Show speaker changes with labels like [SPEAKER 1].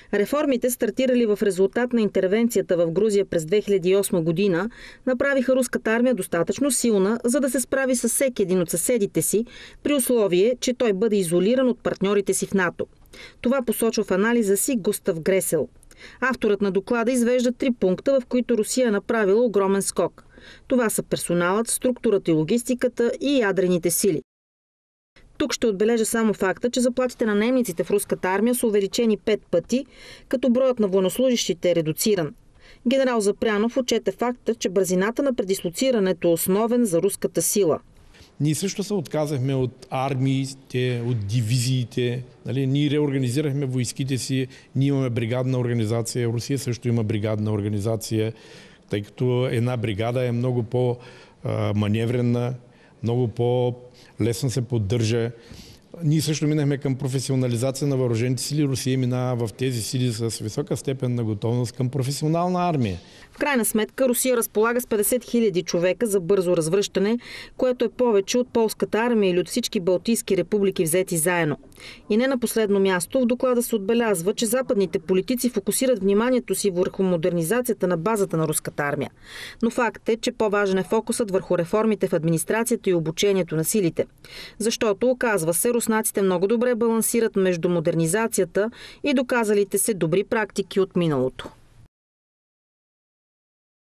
[SPEAKER 1] Реформите, стартирали в резултат на интервенцията в Грузия през 2008 година, направиха руската армия достатъчно силна, за да се справи с всеки един от съседите си, при условие, че той бъде изолиран от партньорите си в НАТО. Това посочва в анализа си Густав Гресел. Авторът на доклада извежда 3 пункта, в които Русия е направила огромен скок. Това са персоналът, структурата и логистиката и ядрените сили. Тук ще отбележа само факта, че заплатите на наемниците в руската армия са увеличени 5 пъти, като броят на военнослужащите е редуциран. Генерал Запрянов отчете факта, че бързината на предислоцирането е основен за руската сила.
[SPEAKER 2] Ние също се отказахме от армиите, от дивизиите. Ние реорганизирахме войските си. Ние имаме бригадна организация. Русия също има бригадна организация, тъй като една бригада е много по-маневрена, много по-лесно се поддържа. Ние също минахме към професионализация на въоръжените сили. Русия минава в тези сили с висока степен на готовност към професионална армия.
[SPEAKER 1] В крайна сметка Русия разполага с 50 000 човека за бързо развръщане, което е повече от полската армия или от всички балтийски републики взети заедно. И не на последно място, в доклада се отбелязва, че западните политици фокусират вниманието си върху модернизацията на базата на руската армия. Но факт е, че по-важен е фокусът върху реформите в администрацията и обучението на силите. Защото, оказва се, руснаците много добре балансират между модернизацията и доказалите се добри практики от миналото.